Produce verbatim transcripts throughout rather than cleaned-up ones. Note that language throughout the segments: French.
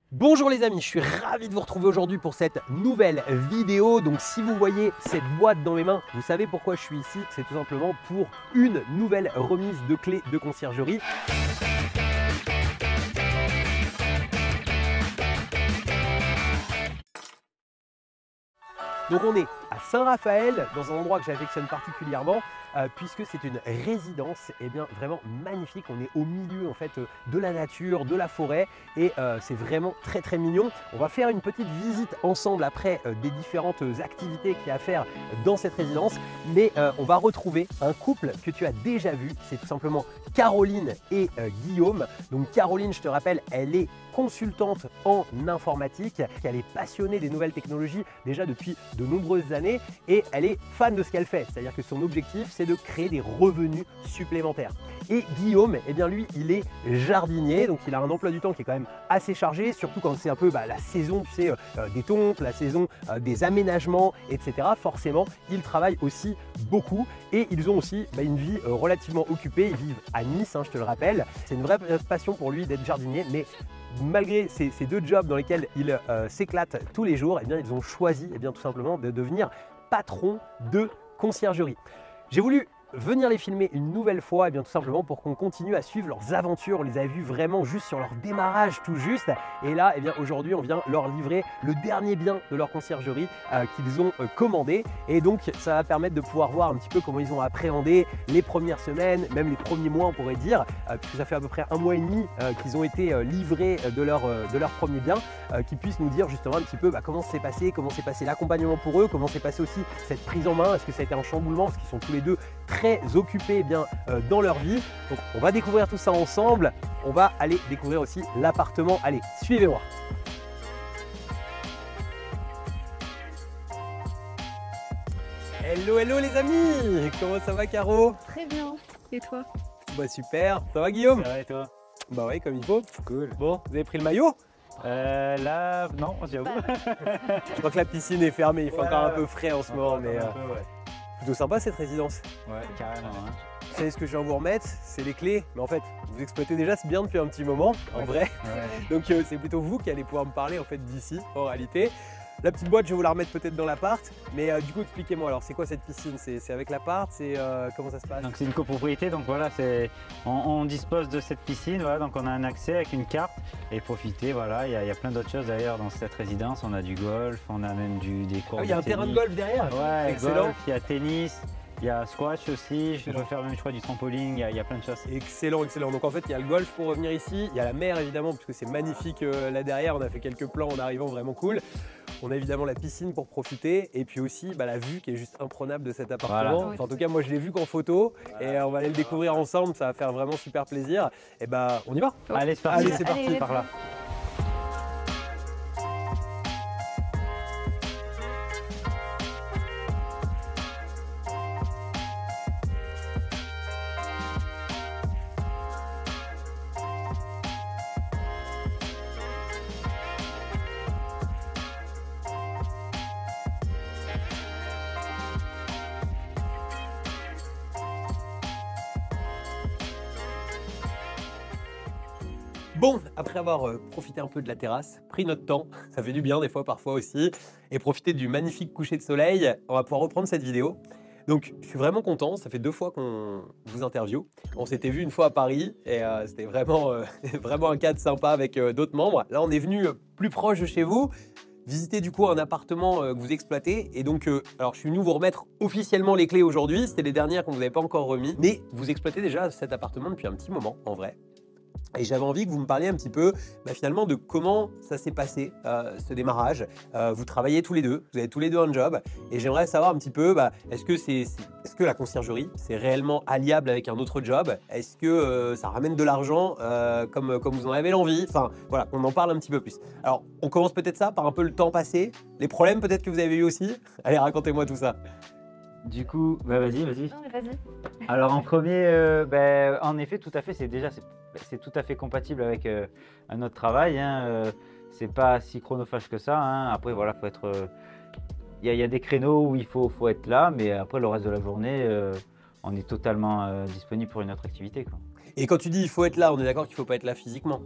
Bonjour les amis, je suis ravi de vous retrouver aujourd'hui pour cette nouvelle vidéo. Donc si vous voyez cette boîte dans mes mains, vous savez pourquoi je suis ici. C'est tout simplement pour une nouvelle remise de clés de conciergerie. Donc on est à Saint-Raphaël, dans un endroit que j'affectionne particulièrement, euh, puisque c'est une résidence eh bien, vraiment magnifique. On est au milieu en fait de la nature, de la forêt, et euh, c'est vraiment très très mignon. On va faire une petite visite ensemble après euh, des différentes activités qu'il y a à faire dans cette résidence, mais euh, on va retrouver un couple que tu as déjà vu. C'est tout simplement Caroline et euh, Guillaume. Donc Caroline, je te rappelle, elle est consultante en informatique, elle est passionnée des nouvelles technologies déjà depuis de nombreuses années et elle est fan de ce qu'elle fait, c'est-à-dire que son objectif c'est de créer des revenus supplémentaires. Et Guillaume, eh bien lui, il est jardinier, donc il a un emploi du temps qui est quand même assez chargé, surtout quand c'est un peu bah, la saison, tu sais, euh, des tontes, la saison euh, des aménagements, et cetera. Forcément, il travaille aussi beaucoup et ils ont aussi bah, une vie euh, relativement occupée. Ils vivent à Nice, hein, je te le rappelle. C'est une vraie passion pour lui d'être jardinier, mais malgré ces, ces deux jobs dans lesquels il euh, s'éclate tous les jours, eh bien, ils ont choisi eh bien, tout simplement de devenir patron de conciergerie. J'ai voulu venir les filmer une nouvelle fois, et bien tout simplement pour qu'on continue à suivre leurs aventures. On les a vus vraiment juste sur leur démarrage tout juste, et là et bien aujourd'hui on vient leur livrer le dernier bien de leur conciergerie euh, qu'ils ont euh, commandé, et donc ça va permettre de pouvoir voir un petit peu comment ils ont appréhendé les premières semaines, même les premiers mois on pourrait dire, euh, puisque ça fait à peu près un mois et demi euh, qu'ils ont été euh, livrés de leur, euh, de leur premier bien, euh, qu'ils puissent nous dire justement un petit peu bah, comment s'est passé, comment s'est passé l'accompagnement pour eux, comment s'est passé aussi cette prise en main, est-ce que ça a été un chamboulement, parce qu'ils sont tous les deux très occupés eh bien, euh, dans leur vie. Donc on va découvrir tout ça ensemble. On va aller découvrir aussi l'appartement. Allez, suivez-moi. Hello, hello les amis. Comment ça va Caro? Très bien. Et toi? Bah super. Ça va Guillaume? Ça va et toi? Bah ouais, comme il faut. Cool. Bon, vous avez pris le maillot? Euh, là, non, j'avoue. Je crois que la piscine est fermée. Il fait Ouais, encore un ouais. peu frais en ce moment, mais euh, peu, ouais. plutôt sympa cette résidence. Ouais, carrément. Hein. Vous savez ce que je viens vous remettre? C'est les clés. Mais en fait, vous exploitez déjà ce bien depuis un petit moment, en vrai. Ouais. Donc euh, c'est plutôt vous qui allez pouvoir me parler en fait d'ici, en réalité. La petite boîte, je vais vous la remettre peut-être dans l'appart. Mais euh, du coup, expliquez-moi alors, c'est quoi cette piscine? C'est avec l'appart? C'est euh, comment ça se passe? Donc c'est une copropriété, donc voilà, c'est on, on dispose de cette piscine, voilà, donc on a un accès avec une carte et profiter, voilà, il y, a- il y a plein d'autres choses d'ailleurs dans cette résidence. On a du golf, on a même du des cours Ah oui, il y a un de terrain de tennis. golf derrière? Ouais, Excellent. golf, il y a tennis, il y a squash aussi, je dois faire même je crois du trampoline, il y a, il y a plein de choses. Excellent, excellent. Donc en fait, il y a le golf pour revenir ici, il y a la mer évidemment, puisque c'est magnifique euh, là derrière. On a fait quelques plans en arrivant, vraiment cool. On a évidemment la piscine pour profiter, et puis aussi bah, la vue qui est juste imprenable de cet appartement. Voilà. Enfin, en tout cas, moi je l'ai vu qu'en photo, et euh, on va aller le découvrir ensemble, ça va faire vraiment super plaisir. Et bah, on y va? Allez, c'est parti, Allez, c'est parti. Allez, par là. Bon, après avoir euh, profité un peu de la terrasse, pris notre temps, ça fait du bien des fois, parfois aussi, et profité du magnifique coucher de soleil, on va pouvoir reprendre cette vidéo. Donc, je suis vraiment content, ça fait deux fois qu'on vous interview. On s'était vu une fois à Paris, et euh, c'était vraiment, euh, vraiment un cadre sympa avec euh, d'autres membres. Là, on est venu euh, plus proche de chez vous, visiter du coup un appartement euh, que vous exploitez. Et donc, euh, alors je suis venu vous remettre officiellement les clés aujourd'hui, c'était les dernières qu'on ne vous avait pas encore remis. Mais vous exploitez déjà cet appartement depuis un petit moment, en vrai. Et j'avais envie que vous me parliez un petit peu bah, finalement de comment ça s'est passé, euh, ce démarrage. Euh, vous travaillez tous les deux, vous avez tous les deux un job, et j'aimerais savoir un petit peu, bah, est-ce que, c'est, c'est, est-ce que la conciergerie, c'est réellement alliable avec un autre job? Est-ce que euh, ça ramène de l'argent euh, comme, comme vous en avez l'envie? Enfin, voilà, qu'on en parle un petit peu plus. Alors, on commence peut-être ça par un peu le temps passé, les problèmes peut-être que vous avez eu aussi. Allez, racontez-moi tout ça. Du coup, bah vas-y, vas-y. Non, mais vas-y. Alors en premier, euh, ben, en effet, tout à fait, c'est déjà c'est c'est tout à fait compatible avec euh, un autre travail. Hein, euh, c'est pas si chronophage que ça. Hein. Après, voilà, faut être. Il euh, y, y a des créneaux où il faut, faut être là, mais après le reste de la journée, euh, on est totalement euh, disponible pour une autre activité, quoi. Et quand tu dis il faut être là, on est d'accord qu'il ne faut pas être là physiquement?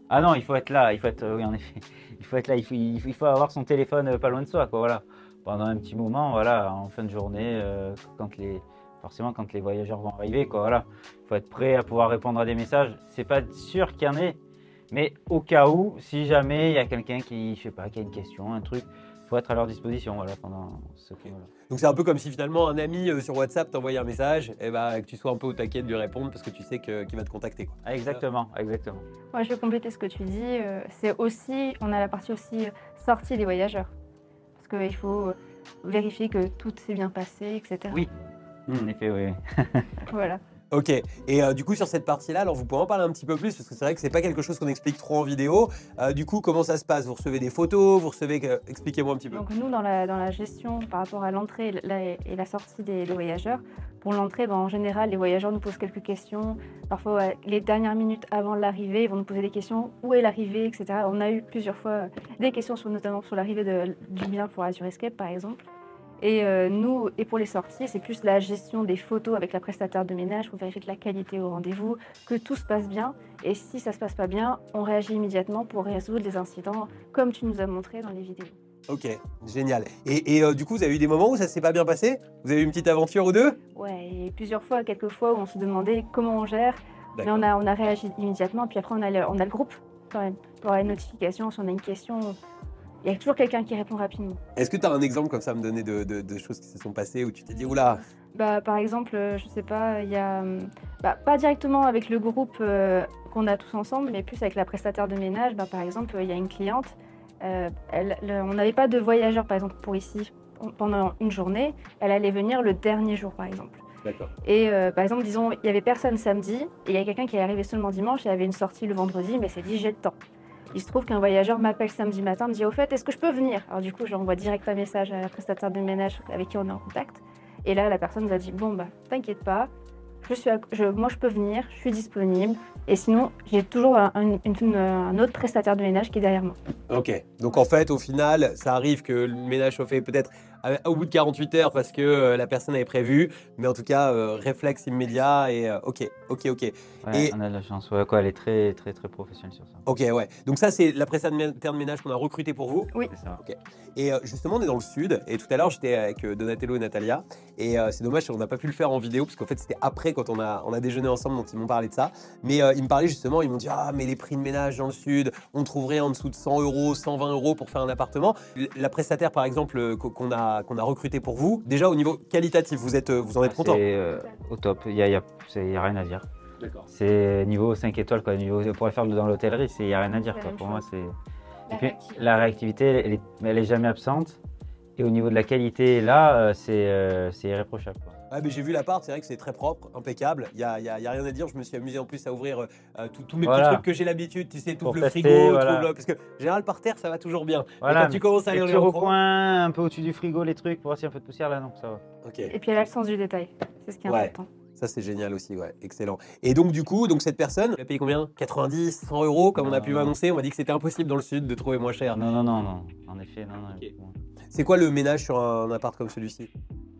Ah non, il faut être là, il faut être, oui, en effet, il faut être là, il faut, il faut, il faut avoir son téléphone euh, pas loin de soi, quoi, voilà. Pendant un petit moment, voilà, en fin de journée, euh, quand les, forcément quand les voyageurs vont arriver, quoi, voilà. Il faut être prêt à pouvoir répondre à des messages. C'est pas sûr qu'il y en ait, mais au cas où, si jamais il y a quelqu'un qui, je sais pas, qui a une question, un truc, il faut être à leur disposition, voilà, pendant ce Ok. moment-là. Donc c'est un peu comme si finalement un ami euh, sur WhatsApp t'envoyait un message, et bah, que tu sois un peu au taquet de lui répondre parce que tu sais que- qu'il va te contacter, quoi. Ah, exactement, exactement. Moi, je vais compléter ce que tu dis. euh, C'est aussi, on a la partie aussi euh, sortie des voyageurs. Parce qu'il faut euh, vérifier que tout s'est bien passé, et cetera. Oui, en effet, oui. Voilà. Ok, et euh, du coup sur cette partie-là, alors vous pouvez en parler un petit peu plus parce que c'est vrai que c'est pas quelque chose qu'on explique trop en vidéo. Euh, du coup, comment ça se passe? Vous recevez des photos, vous recevez, euh, expliquez-moi un petit peu. Donc nous, dans la, dans la gestion par rapport à l'entrée la- et la sortie des, des voyageurs, pour l'entrée, ben, en général, les voyageurs nous posent quelques questions. Parfois, ouais, les dernières minutes avant l'arrivée, ils vont nous poser des questions. Où est l'arrivée, et cetera. On a eu plusieurs fois euh, des questions, sur, notamment sur l'arrivée de- du bien pour Azure Escape, par exemple. Et euh, nous, et pour les sorties, c'est plus la gestion des photos avec la prestataire de ménage pour vérifier que la qualité au rendez-vous, que tout se passe bien. Et si ça se passe pas bien, on réagit immédiatement pour résoudre les incidents, comme tu nous as montré dans les vidéos. Ok, génial. Et, et, euh, du coup, vous avez eu des moments où ça s'est pas bien passé? Vous avez eu une petite aventure ou deux? Ouais, et plusieurs fois, quelques fois, où on se demandait comment on gère, mais D'accord. on a, on a réagi immédiatement. Puis après, on a le, on a le groupe quand même pour la notification. Si on a une question, il y a toujours quelqu'un qui répond rapidement. Est-ce que tu as un exemple comme ça à me donner de, de- de choses qui se sont passées où tu t'es dit, oula, Bah, par exemple, euh, je sais pas, il y a, hum, bah, pas directement avec le groupe euh, qu'on a tous ensemble, mais plus avec la prestataire de ménage. Bah, par exemple, il y a une cliente, euh, elle- le- on n'avait pas de voyageurs, par exemple, pour ici pendant une journée. Elle allait venir le dernier jour, par exemple. d'accord. Et euh, par exemple, disons, il y avait personne samedi, et il y a quelqu'un qui est arrivé seulement dimanche, et avait une sortie le vendredi, mais s'est dit, j'ai le temps. Il se trouve qu'un voyageur m'appelle samedi matin, me dit, au fait, est-ce que je peux venir? Alors du coup, j'envoie direct un message à la prestataire de ménage avec qui on est en contact. Et là, la personne nous a dit, bon, bah, t'inquiète pas, je suis à- je- moi, je peux venir, je suis disponible. Et sinon, j'ai toujours un, un- une- un autre prestataire de ménage qui est derrière moi. Ok, donc en fait, au final, ça arrive que le ménage soit fait peut-être à- au bout de quarante-huit heures parce que euh, la personne avait prévu, mais en tout cas, euh, réflexe immédiat et euh, ok, ok, ok. Ouais, Et- on a de la chance, ouais, quoi, elle est très, très, très professionnelle sur ça. Ok, ouais. Donc ça, c'est la prestataire de ménage qu'on a recruté pour vous. Oui. C'est ça. Et euh, justement, on est dans le sud. Et tout à l'heure, j'étais avec euh, Donatello et Natalia. Et euh, c'est dommage, on n'a pas pu le faire en vidéo parce qu'en fait, c'était après quand on a, on a déjeuné ensemble, donc ils m'ont parlé de ça. Mais euh, ils me parlaient justement, ils m'ont dit, ah, mais les prix de ménage dans le sud, on trouverait en dessous de cent euros, cent vingt euros pour faire un appartement. La prestataire, par exemple, euh, qu'on a, qu'on a recruté pour vous, déjà au niveau qualitatif, vous, êtes, euh, vous en êtes content? C'est euh, au top, il n'y a, y a, c'est- y a rien à dire. D'accord. C'est niveau cinq étoiles, quoi. Niveau, pour faire dans l'hôtellerie, il n'y a rien à dire. C'est la Quoi. même Pour moi, chose. c'est. La Et puis, réactivité. la réactivité, elle est, elle est jamais absente. Et au niveau de la qualité, là, euh, c'est euh, c'est irréprochable. Quoi. Ouais, mais j'ai vu l'appart, c'est vrai que c'est très propre, impeccable. Il n'y a, y a- y a rien à dire. Je me suis amusé en plus à ouvrir euh, tous tous mes Voilà. petits trucs que j'ai l'habitude. Tu sais, tout Pour le tester, frigo, voilà. trouve le- parce que en général par terre, ça va toujours bien. Voilà, mais quand tu commences à les aller petits en France, recoins, un peu au-dessus du frigo, les trucs, pour voir s'il y a un peu de poussière, là, non, ça va. ok. Et puis elle a le sens du détail. C'est ce qui est Ouais. important. Ça c'est génial aussi, ouais, excellent. Et donc du coup, donc cette personne, elle a payé combien? quatre-vingt-dix, cent euros, comme on a pu Non. m'annoncer. On m'a dit que c'était impossible dans le sud de trouver moins cher. Non, non, non, non. En effet, non, non. Ok. bon. C'est quoi le ménage sur un appart comme celui-ci?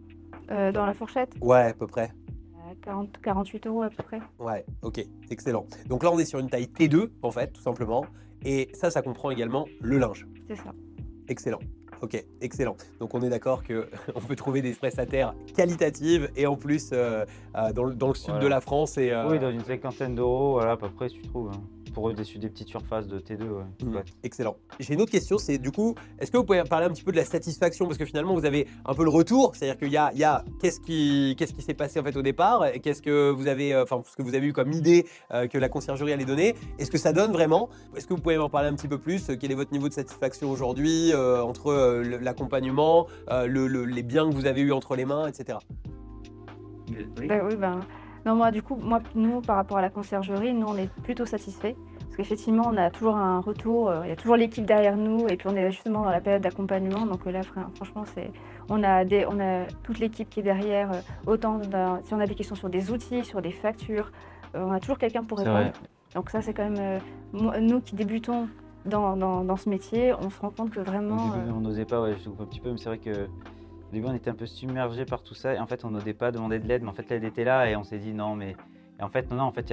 Euh, dans la fourchette, Ouais, à peu près. à quarante, quarante-huit euros à peu près. Ouais, ok, excellent. Donc là, on est sur une taille T deux, en fait, tout simplement. Et ça, ça comprend également le linge. C'est ça. Excellent. Ok, excellent. Donc on est d'accord qu'on peut trouver des prestataires qualitatives et en plus euh, euh, dans, le, dans le sud Voilà. de la France. Et, euh, Oui, dans une cinquantaine d'euros, voilà, à peu près, tu trouves. Hein. Pour des, des petites surfaces de T deux, ouais. Mm, Ouais. excellent. J'ai une autre question, c'est du coup, est-ce que vous pouvez parler un petit peu de la satisfaction? Parce que finalement, vous avez un peu le retour, c'est-à-dire qu'il y a, il y a qu'est-ce qui, qu'est-ce qui s'est passé en fait au départ, et qu'est-ce que vous avez, euh, enfin, ce que vous avez eu comme idée euh, que la conciergerie allait donner. Est-ce que ça donne vraiment? Est-ce que vous pouvez m'en parler un petit peu plus? Quel est votre niveau de satisfaction aujourd'hui euh, entre euh, le- l'accompagnement, euh, le- le- les biens que vous avez eu entre les mains, et cetera. Ben oui, ben. Non, moi, du coup, moi, nous, par rapport à la conciergerie, nous, on est plutôt satisfaits. Parce qu'effectivement, on a toujours un retour, euh, il y a toujours l'équipe derrière nous, et puis on est justement dans la période d'accompagnement. Donc euh, là, fr- franchement, c'est, on a des, on a toute l'équipe qui est derrière. euh, autant d'un- si on a des questions sur des outils, sur des factures, euh, on a toujours quelqu'un pour C'est répondre. vrai. Donc ça, c'est quand même, euh, moi- nous qui débutons dans, dans, dans ce métier, on se rend compte que Au vraiment. début, euh, on n'osait pas, ouais, je coupe un petit peu, mais c'est vrai que au début, on était un peu submergé par tout ça. Et en fait, on n'osait pas demander de l'aide, mais en fait, l'aide était là et on s'est dit non, mais. Et en fait, non, non, en fait, il y a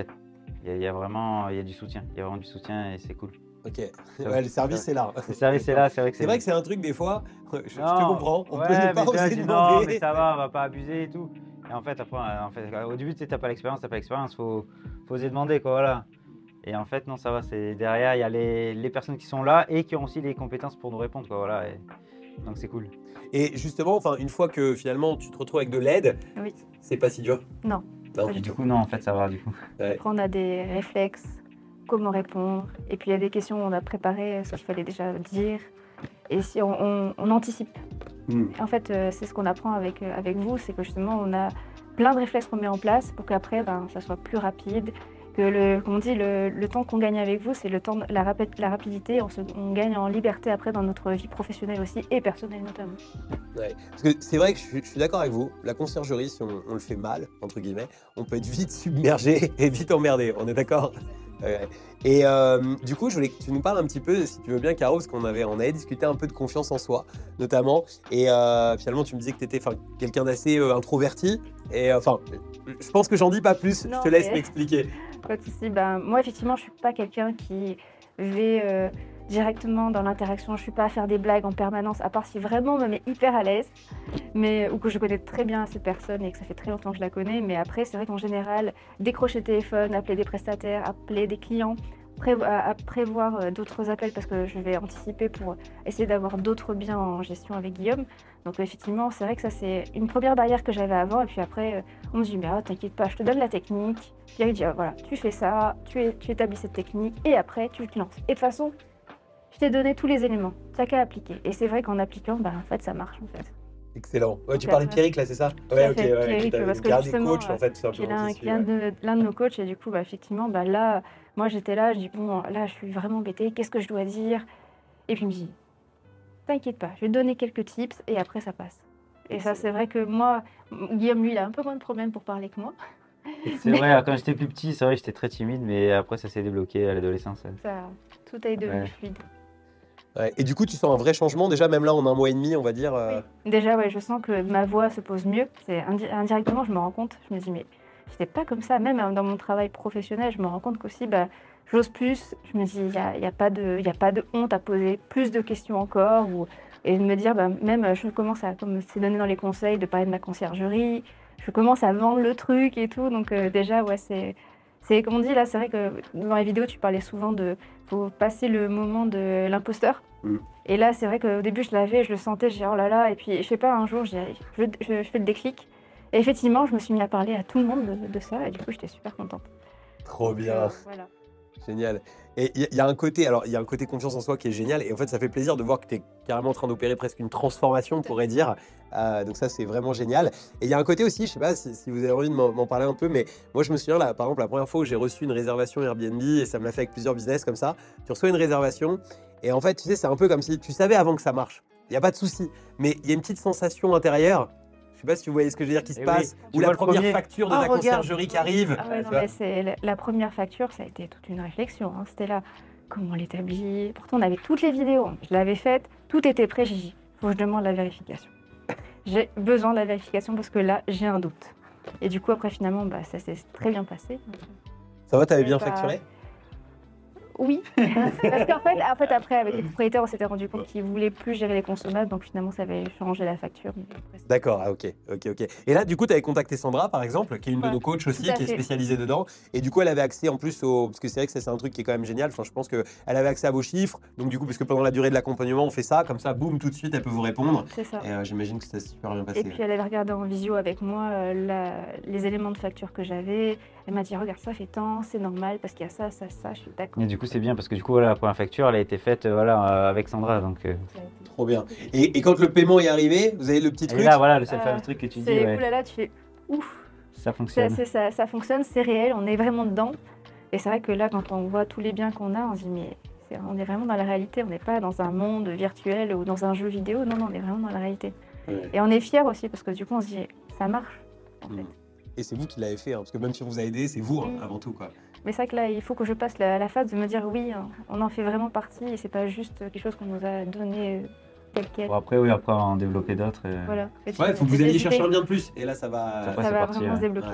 Il y, a- il y a vraiment il y a du soutien. Il y a vraiment du soutien et c'est cool. Ok, Ça- ouais, le service c'est là. Le service est là, c'est vrai que C'est vrai que c'est un truc des fois, je, je te Non, comprends, on ouais, peut ne mais pas tu vois, oser tu dis, demander. non, mais ça va, on va pas abuser et tout. Et en fait, après, en fait, au début, tu sais, t'as pas l'expérience, t'as pas l'expérience, faut, faut oser demander, quoi, voilà. Et en fait, non, ça va, c'est derrière, il y a les, les personnes qui sont là et qui ont aussi les compétences pour nous répondre, quoi, voilà. Et donc, c'est cool. Et justement, enfin, une fois que finalement tu te retrouves avec de l'aide, Oui. c'est pas si dur. Non. Non. Pas Et du du tout. coup, non, en fait, ça va, du coup. Ouais. Après, on a des réflexes, comment répondre. Et puis, il y a des questions, on a préparé ce qu'il fallait déjà dire. Et si on, on- on anticipe. Hmm. En fait, euh, c'est ce qu'on apprend avec, euh, avec vous, c'est que justement, on a plein de réflexes qu'on met en place pour qu'après, ben, ça soit plus rapide. Que le, comme on dit, le, le temps qu'on gagne avec vous, c'est le temps, de- la, rapi- la rapidité. On, se- on gagne en liberté après dans notre vie professionnelle aussi et personnelle notamment. Ouais. Parce que c'est vrai que je suis, je suis d'accord avec vous, la conciergerie, si on, on le fait mal, entre guillemets, on peut être vite submergé et vite emmerdé, on est d'accord? Ouais. Et euh, du coup, je voulais que tu nous parles un petit peu, si tu veux bien, Caro, parce qu'on avait, on avait discuté un peu de confiance en soi, notamment. Et euh, finalement, tu me disais que tu étais quelqu'un d'assez euh, introverti. Et euh, enfin, je pense que j'en dis pas plus, Non, je te laisse mais- m'expliquer. Pas de souci. Ben, moi, effectivement, je suis pas quelqu'un qui vais euh, directement dans l'interaction. Je suis pas à faire des blagues en permanence, à part si vraiment on me met hyper à l'aise, mais ou que je connais très bien cette personne et que ça fait très longtemps que je la connais. Mais après, c'est vrai qu'en général, décrocher le téléphone, appeler des prestataires, appeler des clients, prévo- à, à prévoir euh, d'autres appels parce que je vais anticiper pour essayer d'avoir d'autres biens en gestion avec Guillaume. Donc effectivement, c'est vrai que ça c'est une première barrière que j'avais avant. Et puis après, euh, on me dit mais oh, t'inquiète pas, je te donne la technique. Puis il dit ah, voilà, tu fais ça, tu, es- tu établis cette technique et après tu te lances. Et de toute façon, je t'ai donné tous les éléments, t'as qu'à appliquer. Et c'est vrai qu'en appliquant, bah, en fait ça marche en fait. Excellent. Ouais, tu Donc parlais de après- Pierrick là, c'est ça? Tout Ouais, à ok. fait, Ouais, Pierrick, qui t'a- parce que qui est un des justement, coachs en fait, tout Qui est simplement. l'un qui qui suit, est un ouais. de, l'un de nos coachs et du coup bah, effectivement bah, là moi j'étais là je dis bon là je suis vraiment embêtée, qu'est-ce que je dois dire, et puis il me dit t'inquiète pas, je vais te donner quelques tips et après ça passe. Et ça c'est vrai que moi Guillaume lui il a un peu moins de problèmes pour parler que moi, C'est vrai, quand j'étais plus petit, c'est vrai, j'étais très timide, mais après, ça s'est débloqué à l'adolescence. ça, tout est devenu Ouais. fluide. Ouais. Et du coup, tu sens un vrai changement déjà, même là en un mois et demi, on va dire. euh, Déjà ouais je sens que ma voix se pose mieux, c'est indi- indirectement je me rends compte, je me dis mais j'étais pas comme ça, même dans mon travail professionnel je me rends compte qu'aussi bah, j'ose plus, je me dis il n'y a, y a, pas de- y a pas de honte à poser plus de questions encore, ou, et de me dire bah, même je commence à, comme c'est donné dans les conseils, de parler de ma conciergerie, je commence à vendre le truc et tout, donc euh, déjà ouais c'est, c'est comme on dit là, c'est vrai que dans les vidéos tu parlais souvent de, faut passer le moment de l'imposteur. Mm. Et là, c'est vrai qu'au début, je l'avais, je le sentais, je dis oh là là. Et puis, je sais pas, un jour, j'ai- je, je- je fais le déclic. Et effectivement, je me suis mis à parler à tout le monde de, de ça. Et du coup, j'étais super contente. Trop Donc, bien. euh, voilà. Génial. Et il y, y a un côté, alors il y a un côté confiance en soi qui est génial. Et en fait, ça fait plaisir de voir que tu es carrément en train d'opérer presque une transformation, on pourrait dire. Euh, donc ça, c'est vraiment génial. Et il y a un côté aussi, je sais pas si, si vous avez envie de m'en m'en parler un peu, mais moi, je me souviens là, par exemple, la première fois où j'ai reçu une réservation Airbnb, et ça me l'a fait avec plusieurs business comme ça. Tu reçois une réservation, et en fait, tu sais, c'est un peu comme si tu savais avant que ça marche. Il n'y a pas de souci, mais il y a une petite sensation intérieure. Je sais pas si vous voyez ce que je veux dire qui se Eh passe, oui, tu ou la vois le première premier. facture de Ah, ta regarde. conciergerie qui arrive. Ah ouais, tu non, vois. mais c'est la, la première facture, ça a été toute une réflexion. hein. C'était là, comment on l'établit. Pourtant, on avait toutes les vidéos. Je l'avais faite, tout était prêt. J'ai dit, faut que je demande la vérification. J'ai besoin de la vérification parce que là, j'ai un doute. Et du coup, après, finalement, bah, ça s'est très bien passé. Ça va, t'avais Et bien bah, facturé? Oui, parce qu'en fait, en fait, après, avec le propriétaire, on s'était rendu compte qu'il voulait plus gérer les consommables, donc finalement, ça avait changé la facture. mais après, c'est- D'accord, ah, ok, ok, ok. Et là, du coup, tu avais contacté Sandra, par exemple, qui est une de Ouais, nos coachs aussi, tout à qui est fait. spécialisée dedans. Et du coup, elle avait accès en plus au. Parce que c'est vrai que ça, c'est un truc qui est quand même génial. Enfin, je pense qu'elle avait accès à vos chiffres. Donc, du coup, parce que pendant la durée de l'accompagnement, on fait ça, comme ça, boum, tout de suite, elle peut vous répondre. C'est ça. Et euh, j'imagine que ça s'est super bien passé. Et puis elle avait regardé en visio avec moi euh, la- les éléments de facture que j'avais. Elle m'a dit regarde ça fait tant, c'est normal parce qu'il y a ça, ça, ça. Je suis d'accord. Et du coup, c'est bien parce que du coup, voilà, la première facture, elle a été faite euh, voilà, euh, avec Sandra. Donc, euh, Ça a été- Trop bien. Et, et quand le paiement est arrivé, vous avez le petit et truc. là, voilà, le seul Euh, fameux truc que tu dis, C'est ouais, oulala, tu fais ouf. ça Ça, fonctionne. c'est- ça, ça fonctionne, c'est réel, on est vraiment dedans. Et c'est vrai que là, quand on voit tous les biens qu'on a, on se dit mais c'est- on est vraiment dans la réalité. On n'est pas dans un monde virtuel ou dans un jeu vidéo. Non, non, on est vraiment dans la réalité. Ouais. Et on est fiers aussi parce que du coup, on se dit ça marche. En fait. Mm. Et c'est vous qui l'avez fait, hein, parce que même si on vous a aidé, c'est vous hein, Oui. avant tout, quoi. Mais c'est vrai que là, il faut que je passe la, la phase de me dire oui, hein, on en fait vraiment partie et c'est pas juste quelque chose qu'on nous a donné euh, tel quel. Bon, après, oui, après, on va en développer d'autres. euh, Voilà. Et Ouais, il faut que vous j'ai alliez hésité. chercher un bien de plus. Et là, ça va. Ça Ça c'est va parti, vraiment ouais. se débloquer. Ouais.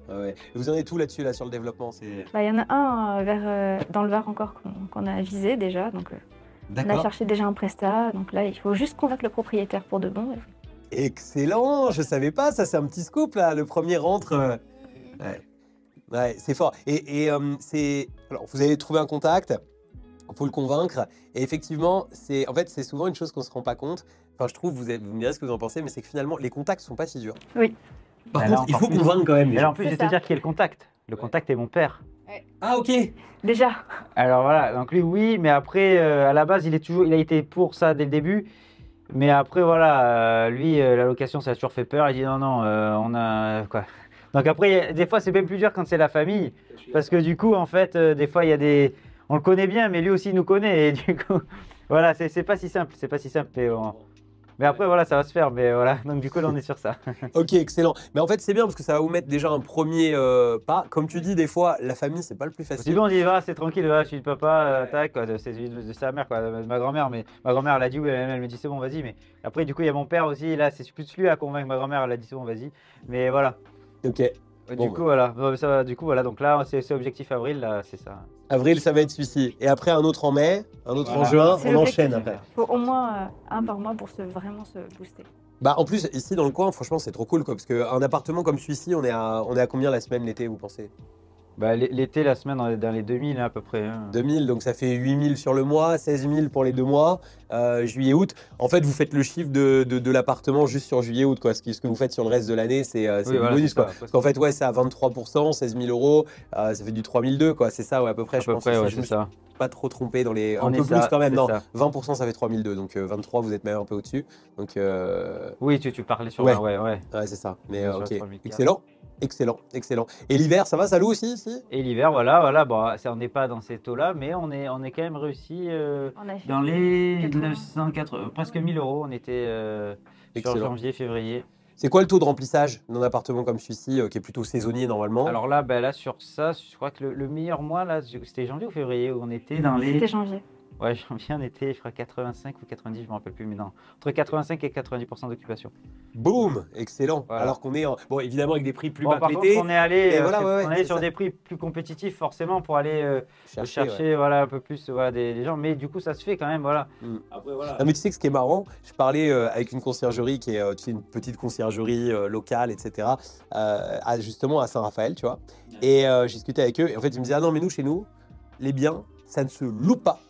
Ah ouais. Et vous en êtes où là-dessus, là, sur le développement? Bah, il y en a un euh, vers, euh, dans le Var encore qu'on qu'on a visé déjà. Donc, euh, on a D'accord. cherché déjà un prestat. Donc là, il faut juste convaincre le propriétaire pour de bon. Excellent, je savais pas, ça c'est un petit scoop là, le premier rentre. euh, Ouais, ouais, c'est fort. Et, et, euh, c'est, alors vous avez trouvé un contact, il faut le convaincre. Et effectivement, c'est, en fait, c'est souvent une chose qu'on se rend pas compte. Enfin, je trouve, vous, avez- vous me direz ce que vous en pensez, mais c'est que finalement, les contacts sont pas si durs. Oui. Par Bah, là, contre, il encore faut plus. convaincre quand même les Et là, gens. en plus, C'est je vais te ça. dire qui est le contact. Le contact est mon père. Ah ok. Déjà. Alors voilà, donc lui, oui, mais après, euh, à la base, il est toujours, il a été pour ça dès le début. Mais après, voilà, euh, lui, euh, la location, ça a toujours fait peur. Il dit non, non, euh, on a quoi. Donc après, y a- des fois, c'est même plus dur quand c'est la famille, parce que du coup, en fait, euh, des fois, il y a des, on le connaît bien, mais lui aussi il nous connaît, et du coup, voilà, c'est c'est pas si simple, c'est pas si simple. Mais, on- mais après, voilà, ça va se faire. Mais voilà, donc du coup, là, on est sur ça. Ok, excellent. Mais en fait, c'est bien parce que ça va vous mettre déjà un premier euh, pas. Comme tu dis, des fois, la famille, c'est pas le plus C'est facile. bon, on y va, c'est tranquille, voilà, je suis le papa, euh, tac, quoi, de, c'est de, de sa mère, quoi, de ma grand-mère, mais ma grand-mère, elle a dit oui, elle, elle me dit c'est bon, vas-y, mais après, du coup, il y a mon père aussi, là, c'est plus lui à convaincre ma grand-mère, elle a dit c'est bon, vas-y, mais voilà. Ok. Du Bon, coup, voilà, Non, mais ça, va, du coup, voilà, donc là, c'est c'est objectif avril, là, c'est ça. Avril, ça va être celui-ci. Et après, un autre en mai, un autre en Voilà. juin, C'est on l'objectif. enchaîne après. Il faut au moins euh, un par mois pour se, vraiment se booster. Bah en plus ici dans le coin franchement c'est trop cool quoi parce qu'un appartement comme celui-ci on est à on est à combien la semaine l'été vous pensez? Bah, l'é- l'été, la semaine, on est dans les deux mille, hein, à peu près. hein. deux mille donc ça fait huit mille sur le mois, seize mille pour les deux mois, euh, juillet août. En fait vous faites le chiffre de, de, de l'appartement juste sur juillet août quoi. Ce, qui, ce que vous faites sur le reste de l'année c'est euh, c'est Oui, du voilà, bonus c'est quoi. ça. Parce qu'en fait ouais c'est à vingt-trois pour cent, seize mille euros, euh, ça fait du trois mille deux quoi. C'est ça ouais à peu près À je peu pense. près, que ouais, si je c'est me suis ça. pas trop trompé dans les On un est peu plus ça, quand même c'est non ça. vingt pour cent ça fait trois mille deux donc euh, vingt-trois vous êtes même un peu au-dessus donc euh, Oui, tu, tu parlais sur Ouais. un, ouais, ouais. ouais c'est ça mais Ouais, euh, sur ok la trois mille quatre. excellent excellent excellent et l'hiver ça va ça loue aussi ici? Et l'hiver, voilà, voilà, bon, ça, on n'est pas dans ces taux-là, mais on est, on est quand même réussi euh, On a fait dans les quatre-vingts. neuf cent quatre-vingts, presque mille euros, on était euh, sur Excellent. janvier, février. C'est quoi le taux de remplissage d'un appartement comme celui-ci, euh, qui est plutôt saisonnier normalement? Alors là, ben là, sur ça, je crois que le, le meilleur mois, là, c'était janvier ou février, où on était dans les... C'était janvier. Ouais, janvier, on était, je crois, quatre-vingt-cinq ou quatre-vingt-dix, je ne me rappelle plus, mais non, entre quatre-vingt-cinq et quatre-vingt-dix pour cent d'occupation. Boum, excellent. Voilà. Alors qu'on est, en... bon évidemment avec des prix plus Bon, bas par que contre, l'été. on est allé, Et euh, voilà, c'est- ouais, ouais, on est allé c'est sur ça. des prix plus compétitifs, forcément, pour aller euh, Chercher, chercher, ouais. voilà, un peu plus voilà, des, des gens, mais du coup, ça se fait quand même, voilà. Mm. Après, voilà. Non, mais tu sais que ce qui est marrant, je parlais euh, avec une conciergerie qui est euh, tu sais, une petite conciergerie euh, locale, et cetera. euh, à- justement à Saint-Raphaël, tu vois. Et euh, j'ai discuté avec eux et en fait ils me disaient ah non mais nous chez nous, les biens, ça ne se loue pas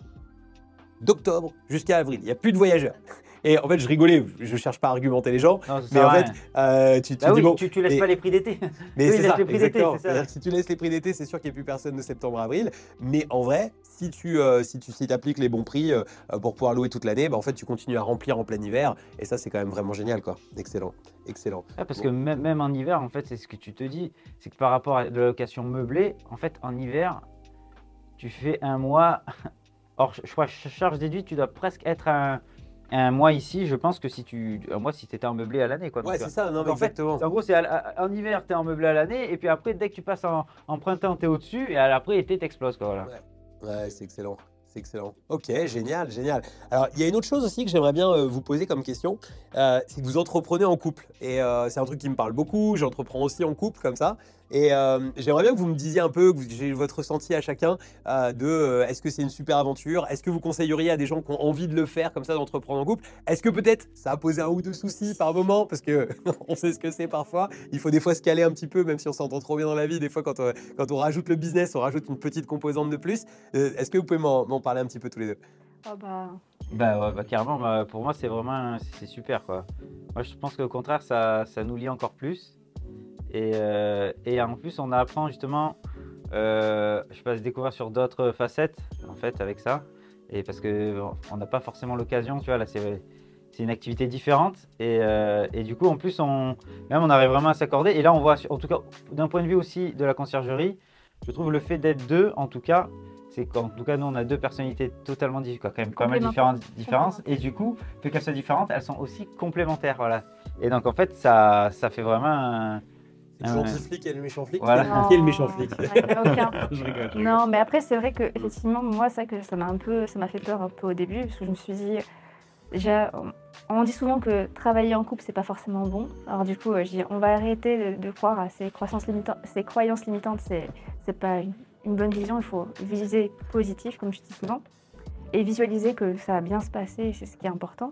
d'octobre jusqu'à avril. Il n'y a plus de voyageurs. Et en fait je rigolais, je cherche pas à argumenter les gens, Non, ça mais sert en à fait rien. euh, tu te Bah dis oui, bon. tu, tu laisses mais- pas les prix d'été. Mais Oui, c'est laisse ça, les prix d'été, exactement. c'est ça. C'est-à-dire que si tu laisses les prix d'été, c'est sûr qu'il n'y a plus personne de septembre à avril. Mais en vrai, si tu euh, si tu si t'appliques les bons prix euh, pour pouvoir louer toute l'année, bah, en fait, tu continues à remplir en plein hiver. Et ça, c'est quand même vraiment génial, quoi. Excellent, excellent. Ouais, parce Bon. que même, même en hiver, en fait, c'est ce que tu te dis, c'est que par rapport à de la location meublée, en fait, en hiver, tu fais un mois. Or, je crois, charge déduite, tu dois presque être un, un mois ici. Je pense que si tu, un mois, si tu étais en meublé à l'année, quoi. Donc, Ouais, euh, c'est ça. Non, mais en fait, exactement. en gros, c'est à- à- en hiver, tu es en meublé à l'année, et puis après, dès que tu passes en, en printemps, tu es au-dessus, et après, été, t'exploses, quoi. Voilà. Ouais, c'est excellent. C'est excellent. Ok, génial, génial. Alors, il y a une autre chose aussi que j'aimerais bien euh, vous poser comme question. Euh, c'est que vous entreprenez en couple. Et euh, c'est un truc qui me parle beaucoup. J'entreprends aussi en couple, comme ça. Et euh, j'aimerais bien que vous me disiez un peu, que vous- j'ai votre ressenti à chacun euh, de euh, est-ce que c'est une super aventure? Est-ce que vous conseilleriez à des gens qui ont envie de le faire, comme ça, d'entreprendre en couple? Est-ce que peut-être ça a posé un ou deux soucis par moment? Parce que on sait ce que c'est parfois. Il faut des fois se caler un petit peu, même si on s'entend trop bien dans la vie. Des fois, quand on, quand on rajoute le business, on rajoute une petite composante de plus. Euh, est-ce que vous pouvez m'en m'en parler un petit peu tous les deux? Oh bah, Bah, ouais, bah, carrément, bah, pour moi, c'est vraiment c'est super, quoi. Moi, je pense qu'au contraire, ça, ça nous lie encore plus. Et, euh, et en plus, on apprend justement, euh, je sais pas, à se découvrir sur d'autres facettes, en fait, avec ça. Et parce que on n'a pas forcément l'occasion, tu vois, là, c'est c'est une activité différente. Et, euh, et du coup, en plus, on, même on arrive vraiment à s'accorder. Et là, on voit, en tout cas, d'un point de vue aussi de la conciergerie, je trouve le fait d'être deux, en tout cas, c'est qu'en tout cas, nous, on a deux personnalités totalement différentes, quand même pas mal différentes, différences. Et du coup, le fait qu'elles soient différentes, elles sont aussi complémentaires, voilà. Et donc, en fait, ça, ça fait vraiment un... C'est le Ah ouais. gentil flic et le méchant flic. Voilà. Qui est le méchant flic? non, il y en a aucun. Je rigole, je rigole. Non, mais après, c'est vrai que effectivement, moi, ça, que ça m'a un peu, ça m'a fait peur un peu au début, parce que je me suis dit, Déjà, on, on dit souvent que travailler en couple, c'est pas forcément bon. Alors du coup, euh, je dis, on va arrêter de, de croire à ces, croyances limitantes, ces croyances limitantes, c'est c'est pas une, une bonne vision. Il faut viser positif, comme je dis souvent, et visualiser que ça va bien se passer, c'est ce qui est important.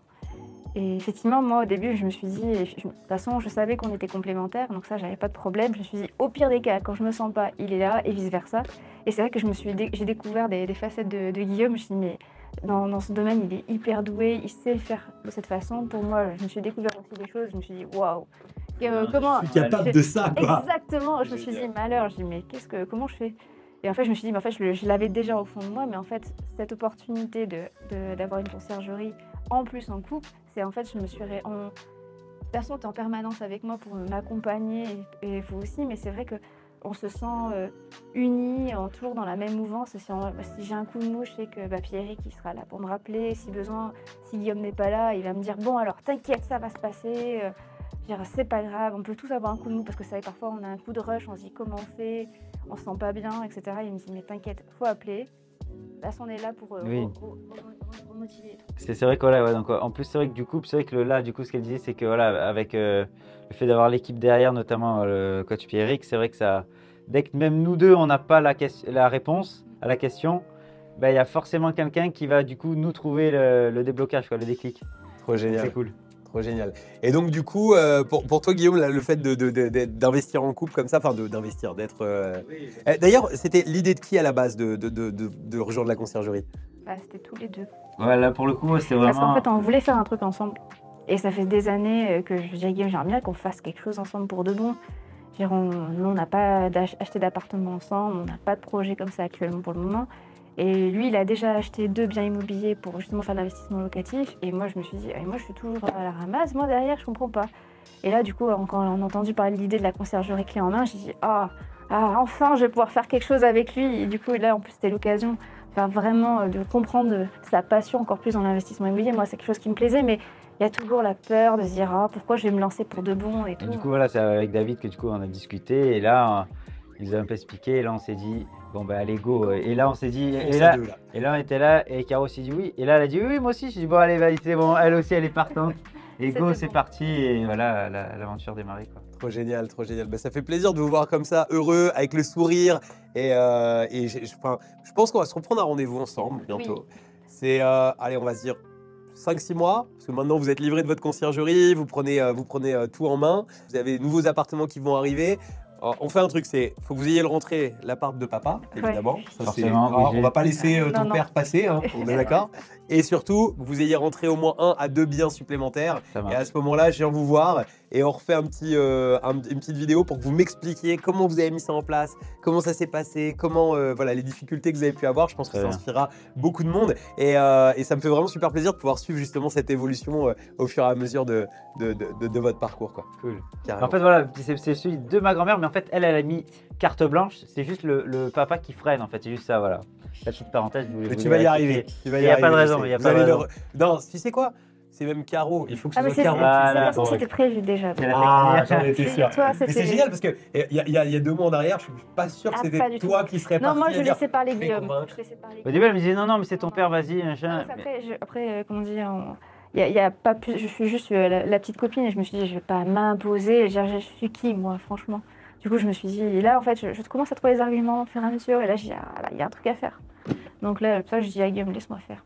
Et effectivement, moi, au début, je me suis dit, et je- de toute façon, je savais qu'on était complémentaires, donc ça, j'avais pas de problème. Je me suis dit, au pire des cas, quand je me sens pas, il est là, et vice-versa. Et c'est vrai que je me suis dé- j'ai découvert des, des facettes de, de Guillaume. Je me suis dit, mais dans, dans ce domaine, il est hyper doué, il sait le faire de cette façon. Pour moi, je me suis découvert aussi des choses, je me suis dit, waouh, euh, comment... Je suis capable de ça, quoi. Exactement, je me suis dit, malheur, je dis, mais qu'est-ce que, comment je fais? Et en fait, je me suis dit, mais en fait, je, le- je l'avais déjà au fond de moi, mais en fait, cette opportunité de, de- d'avoir une conciergerie en plus en couple, c'est en fait, je me suis. Ré- En... De toute façon, tu es en permanence avec moi pour m'accompagner et, et vous aussi, mais c'est vrai qu'on se sent euh, unis, en- toujours dans la même mouvance. Si, on- si j'ai un coup de mou, je sais que bah, Pierrick il sera là pour me rappeler. Si besoin, si Guillaume n'est pas là, il va me dire bon, alors t'inquiète, ça va se passer. Euh, je veux dire, c'est pas grave, on peut tous avoir un coup de mou parce que ça, parfois on a un coup de rush, on se dit comment on fait, on se sent pas bien, et cetera. Il me dit mais t'inquiète, faut appeler. Là, on est là pour euh, Oui. re- re- re- remotiver et tout. C'est c'est vrai que voilà, ouais, donc, en plus c'est vrai que du coup, c'est vrai que le- là, du coup, ce qu'elle disait, c'est que voilà, avec euh, le fait d'avoir l'équipe derrière, notamment euh, le coach Pierrick, c'est vrai que ça, dès que même nous deux, on n'a pas la, ques- la réponse à la question, ben, il y a forcément quelqu'un qui va du coup nous trouver le, le déblocage, quoi, le déclic. Trop génial. C'est cool. Trop génial. Et donc, du coup, euh, pour, pour toi, Guillaume, là, le fait de- de- de- d'être- d'investir en couple comme ça, enfin de- d'investir, d'être. euh, eh, D'ailleurs, c'était l'idée de qui à la base de, de, de, de- de rejoindre la conciergerie? Bah, c'était tous les deux. Ouais, là pour le coup, c'est Parce qu'en vraiment. fait, on voulait faire un truc ensemble. Et ça fait des années euh, que je dis à Guillaume, j'aimerais bien qu'on fasse quelque chose ensemble pour de bon. Je veux dire, on- nous, on n'a pas d'ach- acheté d'appartement ensemble, on n'a pas de projet comme ça actuellement pour le moment. Et lui, il a déjà acheté deux biens immobiliers pour justement faire de l'investissement locatif. Et moi, je me suis dit, et moi, je suis toujours à la ramasse. Moi, derrière, je comprends pas. Et là, du coup, quand on a entendu parler de l'idée de la conciergerie clé en main, j'ai dit, ah, ah, enfin, je vais pouvoir faire quelque chose avec lui. Et du coup, là, en plus, c'était l'occasion de faire vraiment, euh, de comprendre euh, sa passion encore plus dans l'investissement immobilier. Moi, c'est quelque chose qui me plaisait, mais il y a toujours la peur de se dire, ah, pourquoi je vais me lancer pour de bon et Et tout. du coup, voilà, c'est avec David que du coup on a discuté et là, euh, il nous a un peu expliqué et là on s'est dit, bon bah allez go. Et là on s'est dit, et Fonce à là, deux, là. et là on était là et Caro s'est dit oui. Et là elle a dit oui, oui, moi aussi. J'ai dit bon allez, vas-y, c'est bon, elle aussi elle est partante. Et go, C'était c'est bon. parti et voilà, la- l'aventure démarrée quoi. Trop génial, trop génial. Bah, ça fait plaisir de vous voir comme ça, heureux, avec le sourire. Et, euh, et j'ai- je, enfin, je pense qu'on va se reprendre un rendez-vous ensemble bientôt. C'est, euh, allez, on va se dire cinq six mois, parce que maintenant vous êtes livré de votre conciergerie, vous prenez, euh, vous prenez euh, tout en main, vous avez de nouveaux appartements qui vont arriver. Alors, on fait un truc, c'est faut que vous ayez le rentré l'appart de papa, évidemment. Ouais. Ça, c'est- Forcément, alors, obligé. on va pas laisser euh, ton Non, non. père passer, hein, on est d'accord. Et surtout, que vous ayez rentré au moins un à deux biens supplémentaires. Ça Et marche. à ce moment-là, je viens vous voir et on refait un petit, euh, un- une petite vidéo pour que vous m'expliquiez comment vous avez mis ça en place, comment ça s'est passé, comment euh, voilà les difficultés que vous avez pu avoir. Je pense que Très ça bien. inspirera beaucoup de monde et, euh, et ça me fait vraiment super plaisir de pouvoir suivre justement cette évolution euh, au fur et à mesure de, de, de- de- de votre parcours, quoi. Cool. Carrément. En fait voilà, c'est c'est celui de ma grand-mère, mais en fait elle, elle a mis carte blanche. C'est juste le, le papa qui freine en fait, c'est juste ça voilà. La petite parenthèse. je voulais- Mais je tu voulais vas y rectifier. arriver. Tu vas Il y a pas de arriver, je raison, sais. il y a Vous pas de allez le raison. re- Non, tu sais quoi? C'est même Caro. Il faut que ce Ah, mais soit c'est Caro. Voilà, c'est- de toute façon, bon, c'était prévu déjà. C'est la Ah, technique. j'en étais sûr. Toi, Mais c'était- c'est génial parce que il y, a- il y a- il y a deux mois en arrière, je suis pas sûr que Ah, c'était pas du toi tout. qui serais Non, parti moi, à je dire, laissais parler je vais Guillaume. convaincre. Je laissais parler Au début elle me disait non non mais c'est ton père, vas-y machin. Non, Mais- Après, je- après euh, comment dire, on- il y a, il y a pas plus, je suis juste euh, la, la petite copine et je me suis dit, je vais pas m'imposer. Je, veux dire, je suis qui, moi, franchement. Du coup, je me suis dit, et là, en fait, je, je commence à trouver les arguments au fur et à mesure. Et là, je dis, ah, là, il y a un truc à faire. Donc là, ça, je dis à Guillaume, laisse-moi faire.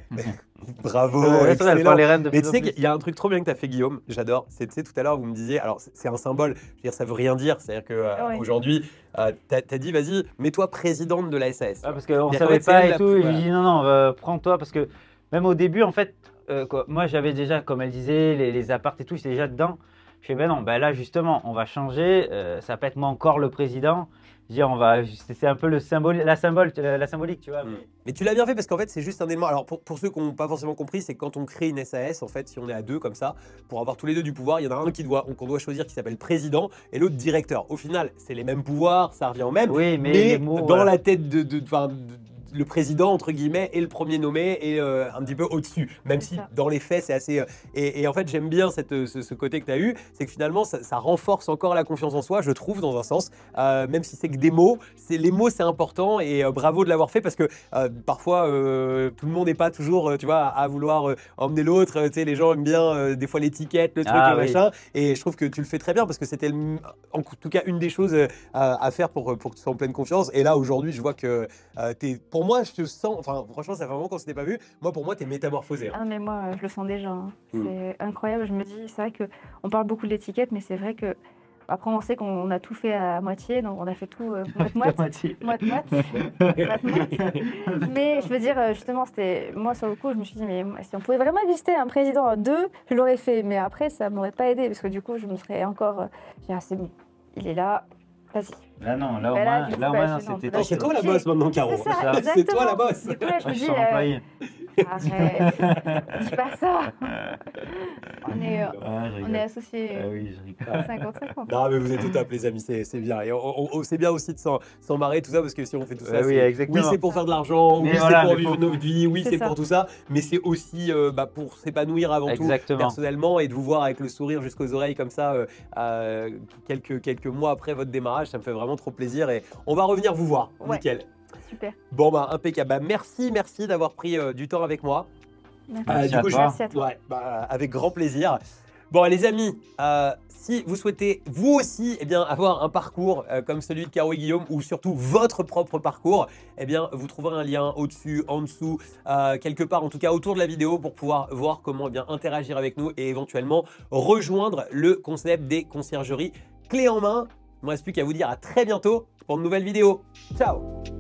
Bravo, Ouais, c'est vrai, elle prend excellent. les rênes de Mais plus tu en sais plus. qu'il y a un truc trop bien que tu as fait, Guillaume, j'adore. C'est, tu sais, tout à l'heure, vous me disiez, alors c'est c'est un symbole, je veux dire, ça veut rien dire. C'est-à-dire qu'aujourd'hui, Ouais. tu as dit, vas-y, mets-toi présidente de la S A S. Ah, parce qu'on Il y a savait quand même pas celle et la tout, plus- et je voilà. lui dis non, non, euh, prends-toi, parce que même au début, en fait, euh, quoi, moi j'avais déjà, comme elle disait, les, les apparts et tout, j'étais déjà dedans. Je fais, ben non, ben là justement, on va changer, euh, ça peut être moi encore le président. Je dis, on va, c'est c'est un peu le symbole, la, symbole, la, la symbolique, tu vois. Mm. mais- Mais tu l'as bien fait parce qu'en fait, c'est juste un élément. Alors, pour, pour ceux qui n'ont pas forcément compris, c'est que quand on crée une S A S, en fait, si on est à deux comme ça, pour avoir tous les deux du pouvoir, il y en a un qui doit, qu'on doit choisir qui s'appelle président et l'autre directeur. Au final, c'est les mêmes pouvoirs, ça revient au même. Oui, mais, Mais les mots, dans voilà. la tête de, de, enfin, de- le président, entre guillemets, est le premier nommé et euh, un petit peu au-dessus. Même C'est si ça. dans les faits, c'est assez. euh, Et, et en fait, j'aime bien cette, ce, ce côté que tu as eu, c'est que finalement, ça, ça renforce encore la confiance en soi, je trouve, dans un sens. Euh, même si c'est que des mots, c'est, les mots, c'est important et euh, bravo de l'avoir fait parce que euh, parfois, euh, tout le monde n'est pas toujours, euh, tu vois, à, à vouloir euh, emmener l'autre. Euh, tu sais, les gens aiment bien euh, des fois l'étiquette, le truc, Ah le oui. machin. Et je trouve que tu le fais très bien parce que c'était le- en tout cas une des choses euh, à, à faire pour, pour que tu sois en pleine confiance. Et là, aujourd'hui, je vois que euh, t'es, pour moi, je te sens, enfin, franchement, ça fait un moment qu'on ne s'était pas vu. Moi, pour moi, tu es métamorphosé. hein. Ah, mais moi, je le sens déjà. hein. Mm. C'est incroyable. Je me dis, c'est vrai qu'on parle beaucoup de l'étiquette, mais c'est vrai que. Après, on sait qu'on a tout fait à moitié, donc on a fait tout euh, moite-moite. moitié. Moite-moite. Moite-moite. Mais je veux dire, euh, justement, c'était. Moi, sur le coup, je me suis dit, mais si on pouvait vraiment exister un président à deux, je l'aurais fait. Mais après, ça m'aurait pas aidé, parce que du coup, je me serais encore. euh, J'ai dit, ah, c'est bon, il est là, vas-y. Là, non, là, au Mais là, moins, du coup, là, au bah, moins, non, je- non, c'était là, Non, je c'est suis toi la obligée. boss maintenant, Caro. C'est ça, c'est toi la exactement. boss. Du coup, là, je me Je dis, suis euh, employé. arrête, dis pas ça. On est, euh, Ah, je on est rigole. associés Ah oui, je rigole. cinquante cinquante. Non, mais vous êtes au top, les amis, c'est c'est bien. Et on, on- on- c'est bien aussi de s'en s'en marrer, tout ça, parce que si on fait tout ça, Ouais, oui, c'est exactement. oui, c'est pour faire de l'argent, Mais oui, voilà, c'est pour mais vivre faut- notre vie, oui, C'est c'est ça. pour tout ça, mais c'est aussi euh, bah, pour s'épanouir avant tout, Exactement. personnellement, et de vous voir avec le sourire jusqu'aux oreilles comme ça, euh, euh, quelques, quelques mois après votre démarrage, ça me fait vraiment trop plaisir. Et on va revenir vous voir. Ouais. Nickel. Super. Bon, bah, impeccable. Bah, merci, merci d'avoir pris euh, du temps avec moi. Merci. Euh, Merci du à coup, toi. je- Merci à toi. Ouais, bah, avec grand plaisir. Bon, les amis, euh, si vous souhaitez vous aussi eh bien, avoir un parcours euh, comme celui de Caro et Guillaume, ou surtout votre propre parcours, eh bien, vous trouverez un lien au-dessus, en dessous, euh, quelque part, en tout cas autour de la vidéo, pour pouvoir voir comment eh bien, interagir avec nous et éventuellement rejoindre le concept des conciergeries clés en main. Il ne me reste plus qu'à vous dire à très bientôt pour de nouvelles vidéos. Ciao!